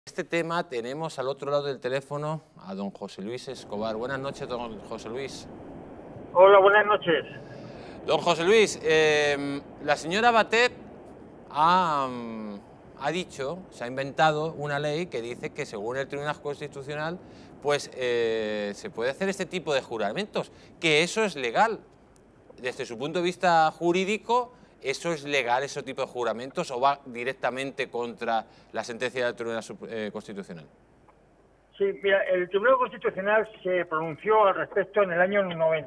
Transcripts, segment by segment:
Este tema tenemos al otro lado del teléfono a don José Luis Escobar. Buenas noches, don José Luis. Hola, buenas noches. Don José Luis, la señora Batet ha dicho, se ha inventado una ley que dice que según el Tribunal Constitucional, pues se puede hacer este tipo de juramentos, que eso es legal. Desde su punto de vista jurídico, ¿eso es legal, ese tipo de juramentos, o va directamente contra la sentencia del Tribunal Constitucional? Sí, mira, el Tribunal Constitucional se pronunció al respecto en el año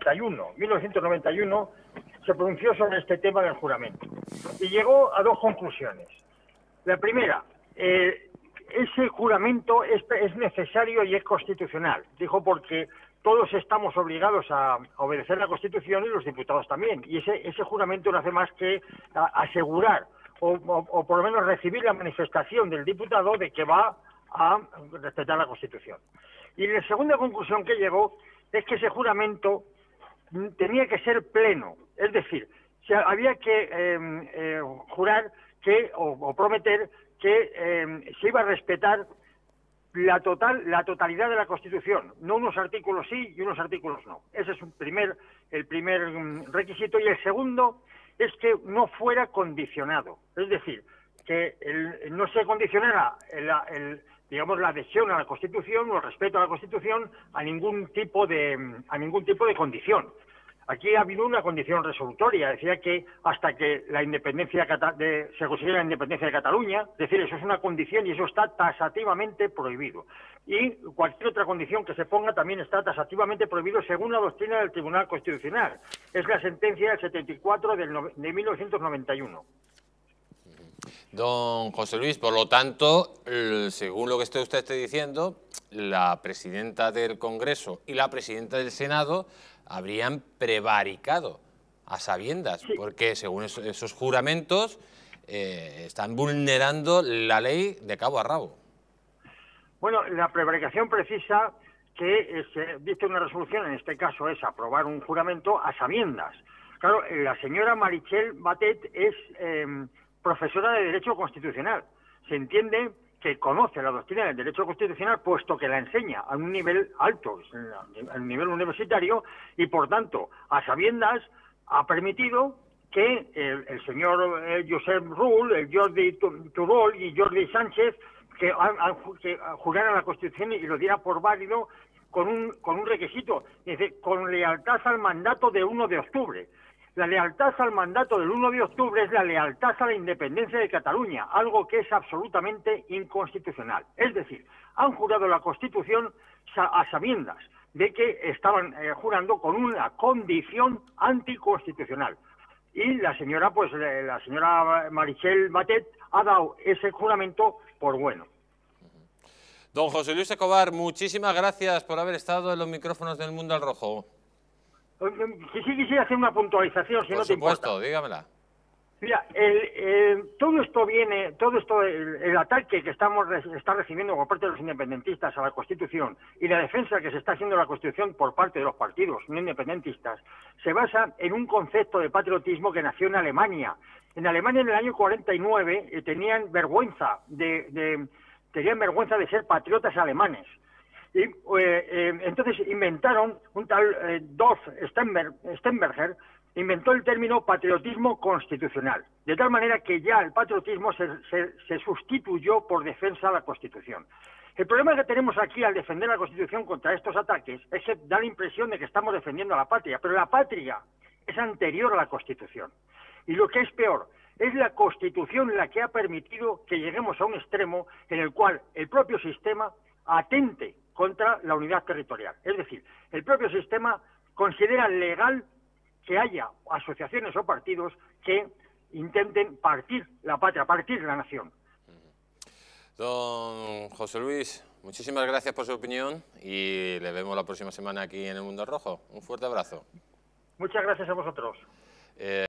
1991, se pronunció sobre este tema del juramento y llegó a dos conclusiones. La primera, ese juramento es necesario y es constitucional, dijo, porque todos estamos obligados a obedecer la Constitución y los diputados también, y ese juramento no hace más que asegurar o por lo menos recibir la manifestación del diputado de que va a respetar la Constitución. Y la segunda conclusión que llegó es que ese juramento tenía que ser pleno, es decir, había que jurar que o prometer que se iba a respetar la totalidad de la Constitución, no unos artículos sí y unos artículos no. Ese es el primer requisito, y el segundo es que no fuera condicionado, es decir, que no se condicionara digamos, la adhesión a la Constitución o el respeto a la Constitución a ningún tipo de condición. Aquí ha habido una condición resolutoria, decía que hasta que la independencia se consiguiera la independencia de Cataluña, es decir, eso es una condición y eso está taxativamente prohibido. Y cualquier otra condición que se ponga también está taxativamente prohibido según la doctrina del Tribunal Constitucional. Es la sentencia del 74 de 1991. Don José Luis, por lo tanto, según lo que usted esté diciendo, la presidenta del Congreso y la presidenta del Senado habrían prevaricado a sabiendas, sí, porque según esos juramentos están vulnerando la ley de cabo a rabo. Bueno, la prevaricación precisa que se dicte una resolución, en este caso es aprobar un juramento a sabiendas. Claro, la señora Meritxell Batet es profesora de Derecho Constitucional. Se entiende que conoce la doctrina del Derecho Constitucional, puesto que la enseña a un nivel alto, a un nivel universitario, y por tanto, a sabiendas, ha permitido que el señor Josep Rull, el Jordi Turull y Jordi Sánchez, que juraran la Constitución y lo diera por válido con un requisito, dice, con lealtad al mandato de 1 de octubre. La lealtad al mandato del 1 de octubre es la lealtad a la independencia de Cataluña, algo que es absolutamente inconstitucional. Es decir, han jurado la Constitución a sabiendas de que estaban jurando con una condición anticonstitucional. Y la señora Meritxell Batet ha dado ese juramento por bueno. Don José Luis Escobar, muchísimas gracias por haber estado en los micrófonos del Mundo al Rojo. Sí quisiera hacer una puntualización, si no te importa. Por supuesto, dígamela. Mira, todo esto, el ataque que está recibiendo por parte de los independentistas a la Constitución y la defensa que se está haciendo de la Constitución por parte de los partidos no independentistas, se basa en un concepto de patriotismo que nació en Alemania. En Alemania, en el año 49, tenían vergüenza de ser patriotas alemanes. Y entonces inventaron, un tal Dolf Steinberger, inventó el término patriotismo constitucional, de tal manera que ya el patriotismo se sustituyó por defensa a la Constitución. El problema que tenemos aquí al defender la Constitución contra estos ataques es que da la impresión de que estamos defendiendo a la patria, pero la patria es anterior a la Constitución. Y lo que es peor, es la Constitución la que ha permitido que lleguemos a un extremo en el cual el propio sistema atente contra la unidad territorial. Es decir, el propio sistema considera legal que haya asociaciones o partidos que intenten partir la patria, partir la nación. Don José Luis, muchísimas gracias por su opinión y le vemos la próxima semana aquí en El Mundo Rojo. Un fuerte abrazo. Muchas gracias a vosotros.